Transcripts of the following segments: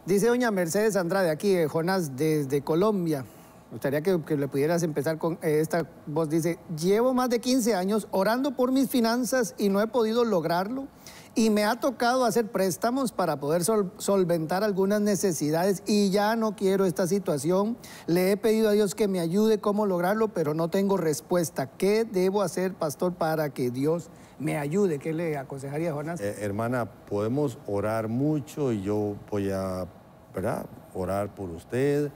Dice doña Mercedes Andrade, aquí, Jonás, desde Colombia. Me gustaría que le pudieras empezar con esta voz. Dice, llevo más de 15 años orando por mis finanzas y no he podido lograrlo. Y me ha tocado hacer préstamos para poder solventar algunas necesidades y ya no quiero esta situación. Le he pedido a Dios que me ayude cómo lograrlo, pero no tengo respuesta. ¿Qué debo hacer, pastor, para que Dios me ayude? ¿Qué le aconsejaría, Jonás? Hermana, podemos orar mucho y yo voy a, ¿verdad?, orar por usted,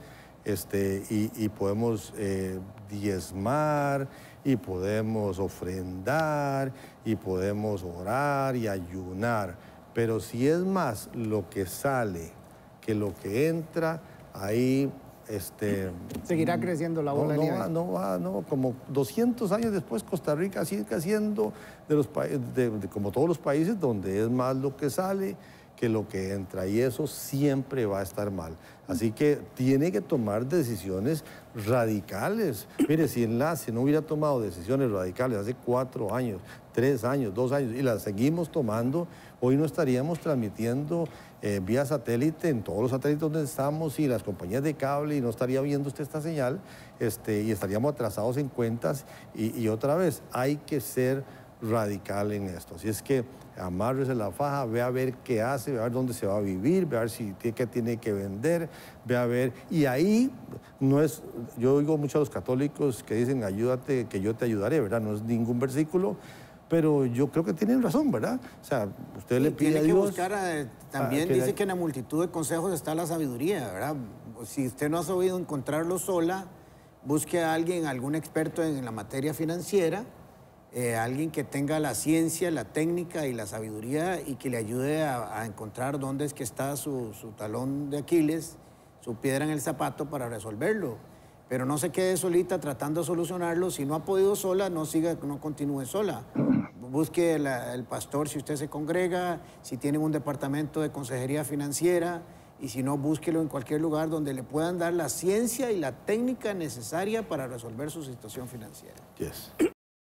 y podemos diezmar, y podemos ofrendar, y podemos orar y ayunar. Pero si es más lo que sale que lo que entra, ahí... seguirá creciendo la bola de nieve. No, como 200 años después Costa Rica sigue siendo como todos los países donde es más lo que sale que lo que entra, y eso siempre va a estar mal. Así que tiene que tomar decisiones radicales. Mire, si Enlace no hubiera tomado decisiones radicales hace 4 años, 3 años, 2 años, y las seguimos tomando, hoy no estaríamos transmitiendo vía satélite en todos los satélites donde estamos y las compañías de cable, y no estaría viendo usted esta señal, y estaríamos atrasados en cuentas, y otra vez, hay que ser radical en esto. Así es que amárrese la faja, ve a ver qué hace, ve a ver dónde se va a vivir, ve a ver qué tiene que vender, ve a ver, y ahí no es, yo oigo mucho a los católicos que dicen ayúdate que yo te ayudaré, ¿verdad? No es ningún versículo, pero yo creo que tienen razón, ¿verdad? O sea, usted le pide a Dios... Tiene que buscar, también dice que en la multitud de consejos está la sabiduría, ¿verdad? Si usted no ha sabido encontrarlo sola, busque a alguien, algún experto en la materia financiera, alguien que tenga la ciencia, la técnica y la sabiduría y que le ayude a encontrar dónde es que está su talón de Aquiles, su piedra en el zapato para resolverlo. Pero no se quede solita tratando de solucionarlo. Si no ha podido sola, no continúe sola. Busque el pastor si usted se congrega, si tienen un departamento de consejería financiera, y si no, búsquelo en cualquier lugar donde le puedan dar la ciencia y la técnica necesaria para resolver su situación financiera. Yes.